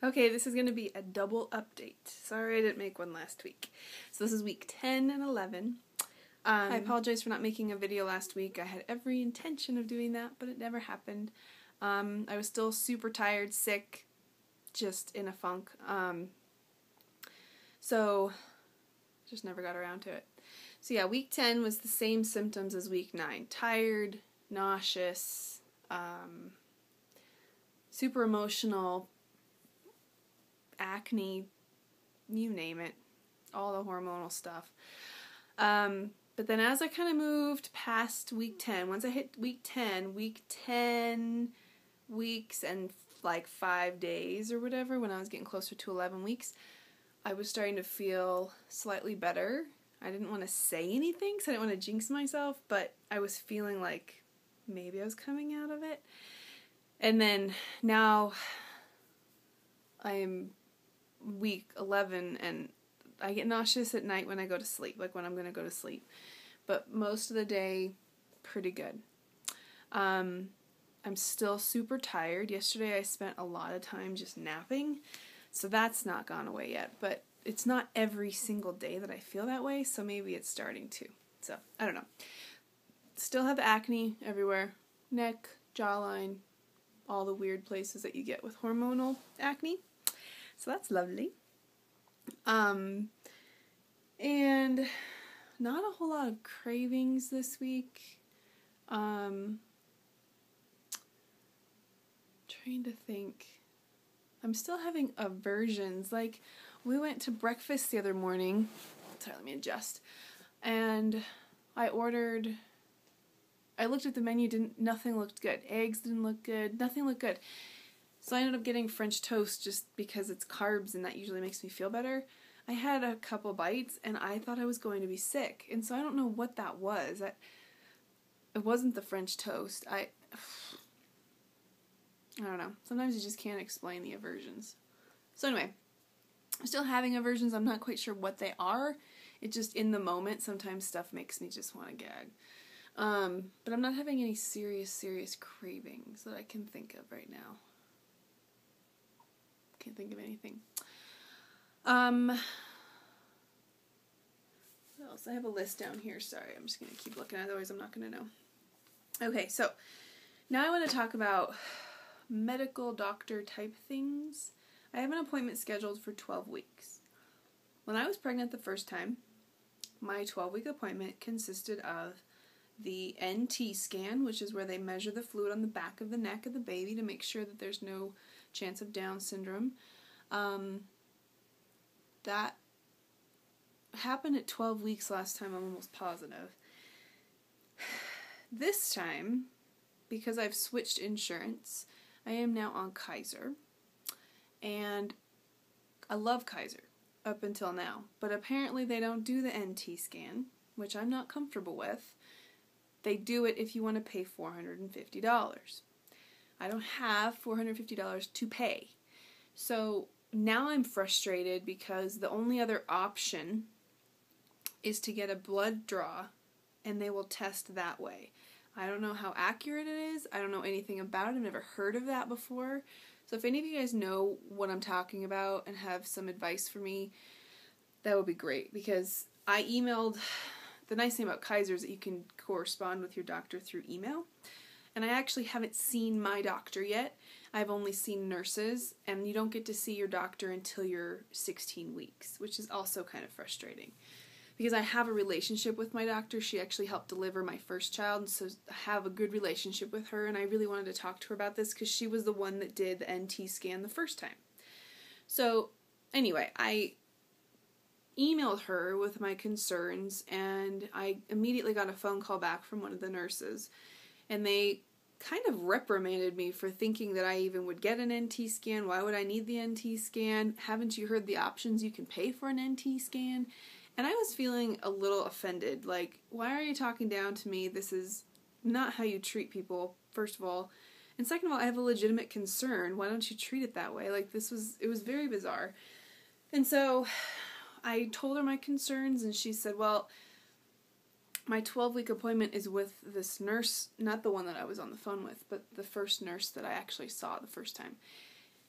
Okay, this is going to be a double update. Sorry I didn't make one last week. So this is week 10 and 11. I apologize for not making a video last week. I had every intention of doing that, but it never happened. I was still super tired, sick, just in a funk. So just never got around to it. So yeah, week 10 was the same symptoms as week 9. Tired, nauseous, super emotional, acne, you name it, all the hormonal stuff. But then as I kind of moved past week 10, once I hit week 10 weeks and like 5 days or whatever, when I was getting closer to 11 weeks, I was starting to feel slightly better. I didn't want to say anything because I didn't want to jinx myself, but I was feeling like maybe I was coming out of it. And then now I am week 11 and I get nauseous at night when I go to sleep, like when I'm going to go to sleep. But most of the day, pretty good. I'm still super tired. Yesterday I spent a lot of time just napping, so that's not gone away yet. But it's not every single day that I feel that way, so maybe it's starting to. So, I don't know. Still have acne everywhere. Neck, jawline, all the weird places that you get with hormonal acne. So that's lovely. And not a whole lot of cravings this week. Trying to think. I'm still having aversions. Like, we went to breakfast the other morning. Sorry, let me adjust. And I looked at the menu, nothing looked good. Eggs didn't look good. Nothing looked good. So I ended up getting French toast just because it's carbs and that usually makes me feel better. I had a couple bites and I thought I was going to be sick. And so I don't know what that was. It wasn't the French toast. I don't know. Sometimes you just can't explain the aversions. So anyway, I'm still having aversions. I'm not quite sure what they are. It just, in the moment, sometimes stuff makes me just want to gag. But I'm not having any serious cravings that I can think of right now. Can't think of anything. What else? I have a list down here. Sorry, I'm just going to keep looking, otherwise I'm not going to know. Okay, so now I want to talk about medical doctor type things. I have an appointment scheduled for 12 weeks. When I was pregnant the first time, my 12-week appointment consisted of the NT scan, which is where they measure the fluid on the back of the neck of the baby to make sure that there's no chance of Down syndrome. That happened at 12 weeks last time, I'm almost positive. This time, because I've switched insurance, I am now on Kaiser. And I love Kaiser up until now. But apparently they don't do the NT scan, which I'm not comfortable with. They do it if you want to pay $450. I don't have $450 to pay. So now I'm frustrated because the only other option is to get a blood draw and they will test that way. I don't know how accurate it is. I don't know anything about it. I've never heard of that before. So if any of you guys know what I'm talking about and have some advice for me, that would be great, because I emailed. The nice thing about Kaiser is that you can correspond with your doctor through email. And I actually haven't seen my doctor yet. I've only seen nurses, and you don't get to see your doctor until you're 16 weeks, which is also kind of frustrating. Because I have a relationship with my doctor. She actually helped deliver my first child, and so I have a good relationship with her, and I really wanted to talk to her about this because she was the one that did the NT scan the first time. So, anyway, I emailed her with my concerns, and I immediately got a phone call back from one of the nurses, and they kind of reprimanded me for thinking that I even would get an NT scan. Why would I need the NT scan? Haven't you heard the options you can pay for an NT scan? And I was feeling a little offended, like, why are you talking down to me? This is not how you treat people, first of all. And second of all, I have a legitimate concern. Why don't you treat it that way? Like, it was very bizarre. And so I told her my concerns, and she said, well, my 12-week appointment is with this nurse, not the one that I was on the phone with, but the first nurse that I actually saw the first time.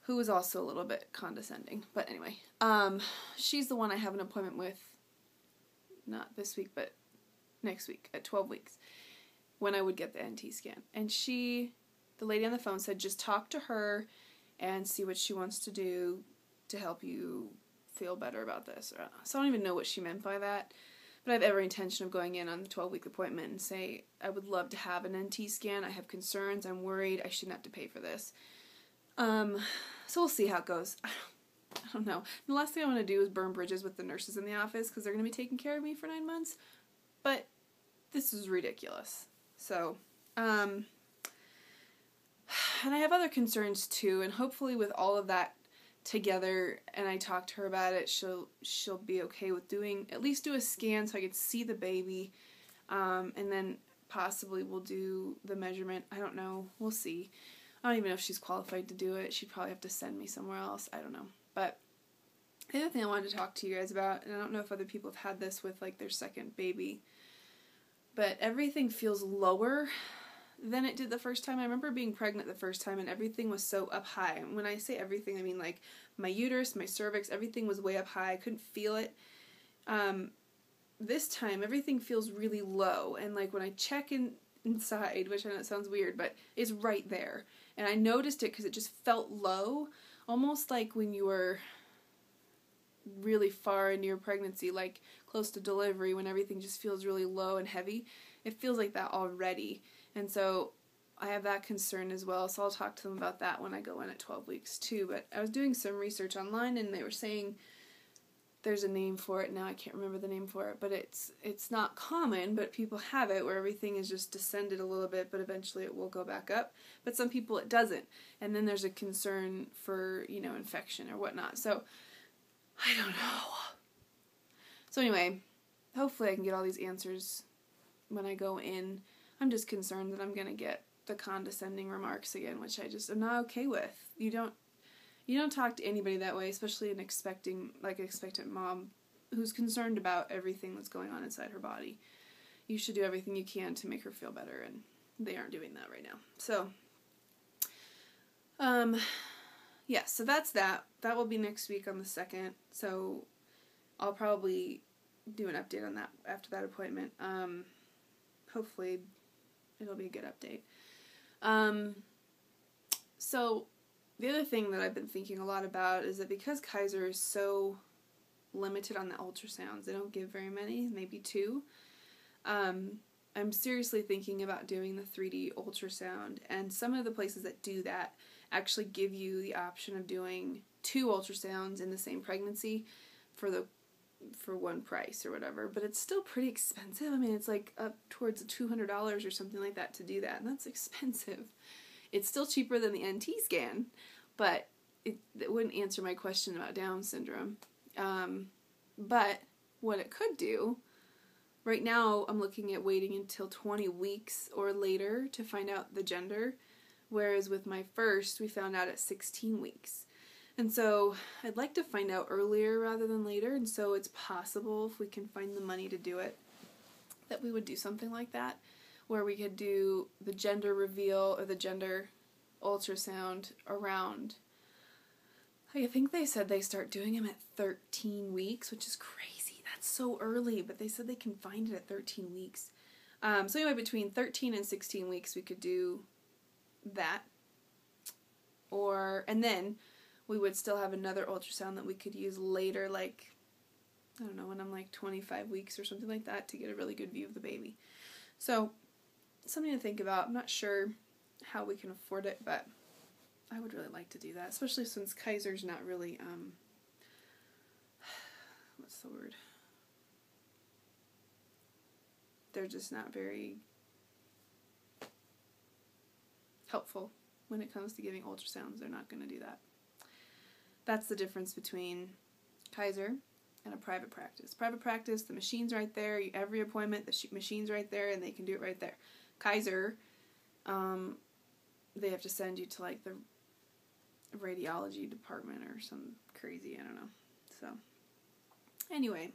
who was also a little bit condescending. But anyway, she's the one I have an appointment with, not this week, but next week at 12 weeks, when I would get the NT scan. And the lady on the phone said, just talk to her and see what she wants to do to help you feel better about this. So I don't even know what she meant by that. But I have every intention of going in on the 12-week appointment and say, I would love to have an NT scan. I have concerns. I'm worried. I shouldn't have to pay for this. So we'll see how it goes. I don't know. The last thing I want to do is burn bridges with the nurses in the office because they're going to be taking care of me for 9 months. But this is ridiculous. So, and I have other concerns too, and hopefully with all of that together, and I talked to her about it, she'll be okay with at least do a scan so I could see the baby, and then possibly we'll do the measurement. I don't know. We'll see. I don't even know if she's qualified to do it. She'd probably have to send me somewhere else. I don't know. But the other thing I wanted to talk to you guys about, and I don't know if other people have had this with like their second baby, but everything feels lower than it did the first time. I remember being pregnant the first time and everything was so up high. And when I say everything, I mean like my uterus, my cervix, everything was way up high. I couldn't feel it. This time everything feels really low, and like when I check inside, which I know it sounds weird, but it's right there. And I noticed it because it just felt low, almost like when you were really far into your pregnancy, like close to delivery, when everything just feels really low and heavy. It feels like that already. And so I have that concern as well, so I'll talk to them about that when I go in at 12 weeks too. But I was doing some research online, and they were saying there's a name for it now. I can't remember the name for it, but it's not common, but people have it where everything is just descended a little bit, but eventually it will go back up. But some people it doesn't, and then there's a concern for, infection or whatnot. So I don't know. So anyway, hopefully I can get all these answers when I go in. I'm just concerned that I'm going to get the condescending remarks again, which I just am not okay with. You don't talk to anybody that way, especially an expectant mom who's concerned about everything that's going on inside her body. You should do everything you can to make her feel better, and they aren't doing that right now. So, yeah, so that's that. That will be next week on the 2nd, so I'll probably do an update on that after that appointment. Hopefully it'll be a good update. So the other thing that I've been thinking a lot about is that because Kaiser is so limited on the ultrasounds, they don't give very many, maybe 2. I'm seriously thinking about doing the 3D ultrasound, and some of the places that do that actually give you the option of doing 2 ultrasounds in the same pregnancy for one price or whatever, but it's still pretty expensive. I mean, it's like up towards $200 or something like that to do that, and that's expensive. It's still cheaper than the NT scan, but it wouldn't answer my question about Down syndrome. But what it could do, right now I'm looking at waiting until 20 weeks or later to find out the gender, whereas with my first, we found out at 16 weeks. And so I'd like to find out earlier rather than later, and so it's possible, if we can find the money to do it, that we would do something like that, where we could do the gender reveal or the gender ultrasound around, I think they said they start doing them at 13 weeks, which is crazy. That's so early, but they said they can find it at 13 weeks. So anyway, between 13 and 16 weeks we could do that. And then we would still have another ultrasound that we could use later, like, I don't know, when I'm like 25 weeks or something like that, to get a really good view of the baby. So, something to think about. I'm not sure how we can afford it, but I would really like to do that, especially since Kaiser's not really, what's the word? They're just not very helpful when it comes to giving ultrasounds. They're not going to do that. That's the difference between Kaiser and a private practice. Private practice, the machine's right there. Every appointment, the machine's right there, and they can do it right there. Kaiser, they have to send you to like the radiology department or some crazy, I don't know. So, anyway,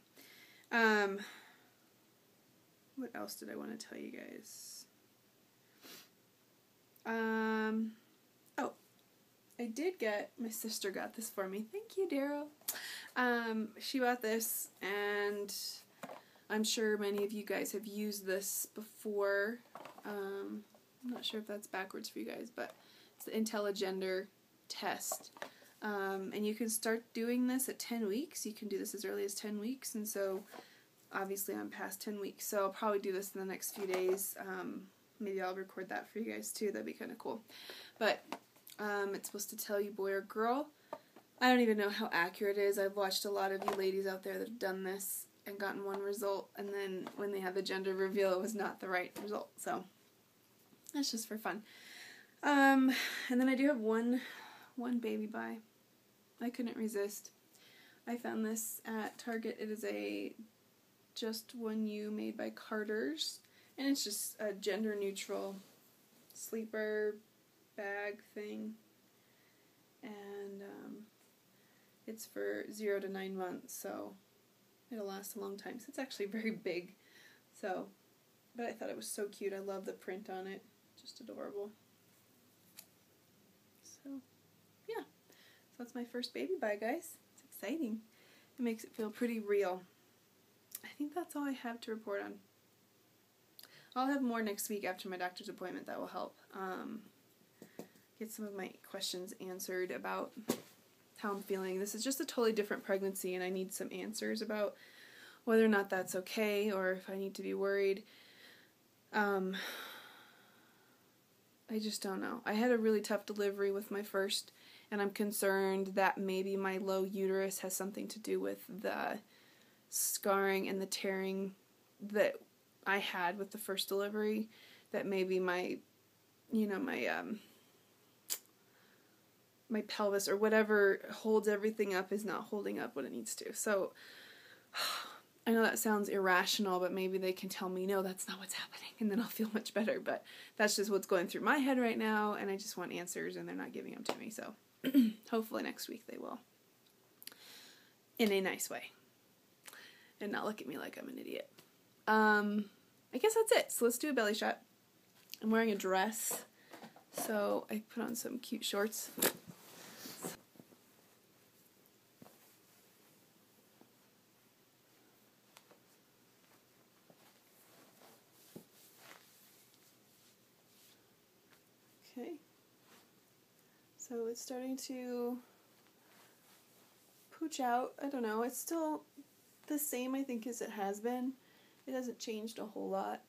what else did I want to tell you guys? I did did get, my sister got this for me. Thank you, Daryl. She bought this, and I'm sure many of you guys have used this before. I'm not sure if that's backwards for you guys, but it's the IntelliGender test. And you can start doing this at 10 weeks. You can do this as early as 10 weeks, and so obviously I'm past 10 weeks, so I'll probably do this in the next few days. Maybe I'll record that for you guys too. That'd be kind of cool. But it's supposed to tell you boy or girl. I don't even know how accurate it is. I've watched a lot of you ladies out there that have done this and gotten one result, and then when they had the gender reveal, it was not the right result. So that's just for fun. And then I do have one baby buy. I couldn't resist. I found this at Target. It is a Just One You made by Carter's, and it's just a gender neutral sleeper bag thing, and it's for 0 to 9 months, so it'll last a long time. So it's actually very big, so, but I thought it was so cute. I love the print on it, just adorable. So yeah, so that's my first baby buy, guys. It's exciting. It makes it feel pretty real. I think that's all I have to report on. I'll have more next week after my doctor's appointment. That will help get some of my questions answered about how I'm feeling. This is just a totally different pregnancy, and I need some answers about whether or not that's okay or if I need to be worried. I just don't know. I had a really tough delivery with my first, and I'm concerned that maybe my low uterus has something to do with the scarring and the tearing that I had with the first delivery, that maybe my pelvis or whatever holds everything up is not holding up what it needs to. So I know that sounds irrational, but maybe they can tell me, no, that's not what's happening, and then I'll feel much better. But that's just what's going through my head right now, and I just want answers, and they're not giving them to me. So hopefully next week they will, in a nice way, and not look at me like I'm an idiot. I guess that's it. So let's do a belly shot. I'm wearing a dress, so I put on some cute shorts. Okay. So it's starting to pooch out. I don't know. It's still the same, I think, as it has been. It hasn't changed a whole lot.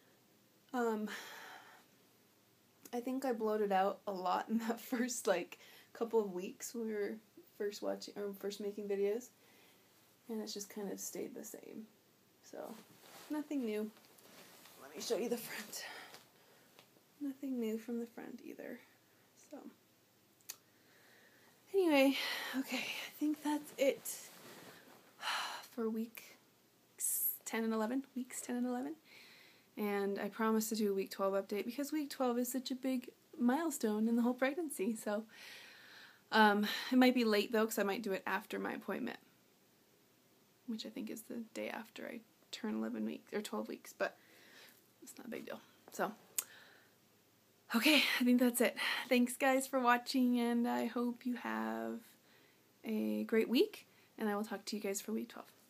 I think I bloated out a lot in that first, couple of weeks when we were first making videos. And it's just kind of stayed the same. So, nothing new. Let me show you the front. Nothing new from the front either. So, anyway, okay, I think that's it for weeks 10 and 11. And I promise to do a week 12 update because week 12 is such a big milestone in the whole pregnancy. So, it might be late though, because I might do it after my appointment, which I think is the day after I turn 11 weeks, or 12 weeks, but it's not a big deal. So, okay, I think that's it. Thanks guys for watching, and I hope you have a great week, and I will talk to you guys for week 12.